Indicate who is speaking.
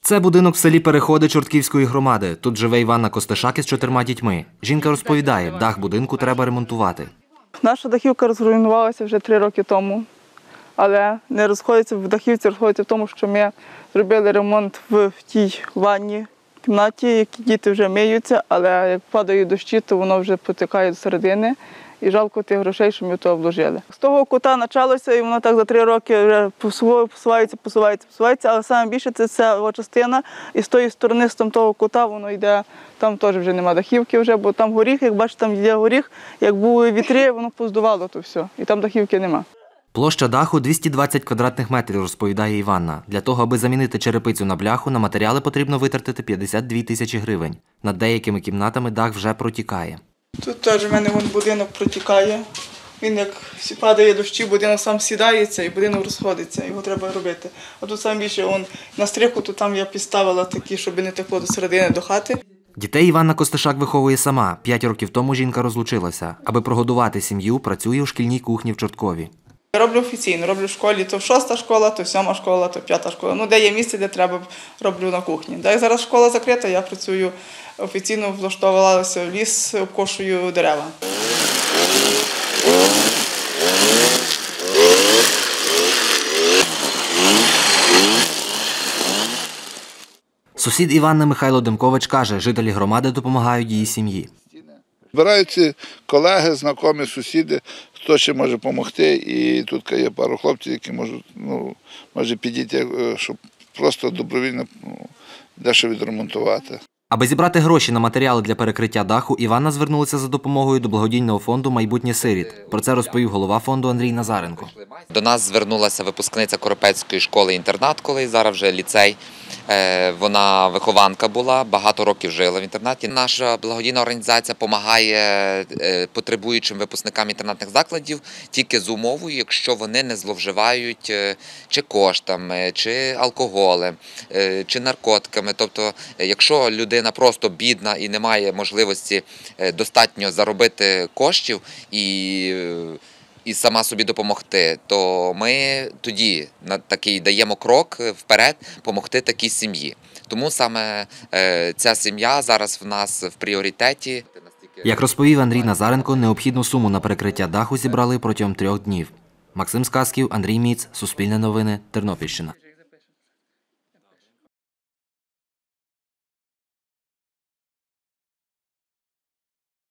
Speaker 1: Це будинок в селі Переходи Чортківської громади. Тут живе Іванна Костишак із 4 дітьми. Жінка розповідає, дах будинку треба ремонтувати.
Speaker 2: Наша дахівка розруйнувалася вже 3 роки тому, але не розходиться в дахівці, розходиться в тому, що ми зробили ремонт в тій ванній кімнаті, які діти вже миються, але як падають дощі, то воно вже потікає до середини. І жалко тих грошей, що ми то обложили. З того кута почалося, і воно так за 3 роки вже посувається, але саме більше це ця частина. І з тої сторони, з того кута, воно йде, там теж вже нема дахівки, вже, бо там горіх, як бачите, там є горіх, як були вітри, воно поздувало то все, і там дахівки нема.
Speaker 1: Площа даху – 220 квадратних метрів, розповідає Іванна. Для того, аби замінити черепицю на бляху, на матеріали потрібно витратити 52 тисячі гривень. Над деякими кімнатами дах вже протікає. Тут теж в мене будинок протікає. Він як падає дощі, будинок сам сідається і будинок розходиться, його треба робити. А тут саме більше на стриху, то там я підставила такі, щоб не текло до середини, до хати. Дітей Іванна Костишак виховує сама. 5 років тому жінка розлучилася. Аби прогодувати сім'ю, працює у шкільній кухні в Чорткові. Я роблю офіційно, роблю в школі, то 6-та школа, то 7-та школа, то 5-та школа. Ну, де є місце, де треба, роблю на кухні. Як зараз школа закрита, я працюю офіційно, влаштовувалася в ліс, обкошую дерева. Сусід Іванни Михайло Демкович каже, жителі громади допомагають її сім'ї.
Speaker 3: Збираються колеги, знайомі, сусіди, хто ще може допомогти. І тут є пару хлопців, які можуть, може підійти, щоб просто добровільно дещо відремонтувати. Аби зібрати гроші на матеріали для перекриття даху, Іванна звернулася за допомогою до благодійного фонду «Майбутнє сиріт». Про це розповів голова фонду Андрій Назаренко.
Speaker 4: До нас звернулася випускниця Коропецької школи-інтернат, коли зараз вже ліцей. Вона вихованка була, багато років жила в інтернаті. Наша благодійна організація допомагає потребуючим випускникам інтернатних закладів тільки з умовою, якщо вони не зловживають чи коштами, чи алкоголем, чи наркотиками. Тобто, якщо людина просто бідна і не має можливості достатньо заробити коштів і сама собі допомогти, то ми тоді такий даємо крок вперед допомогти такій сім'ї. Тому саме ця сім'я зараз в нас в пріоритеті.
Speaker 1: Як розповів Андрій Назаренко, необхідну суму на перекриття даху зібрали протягом 3 днів. Максим Сказків, Андрій Міц, Суспільне новини, Тернопільщина.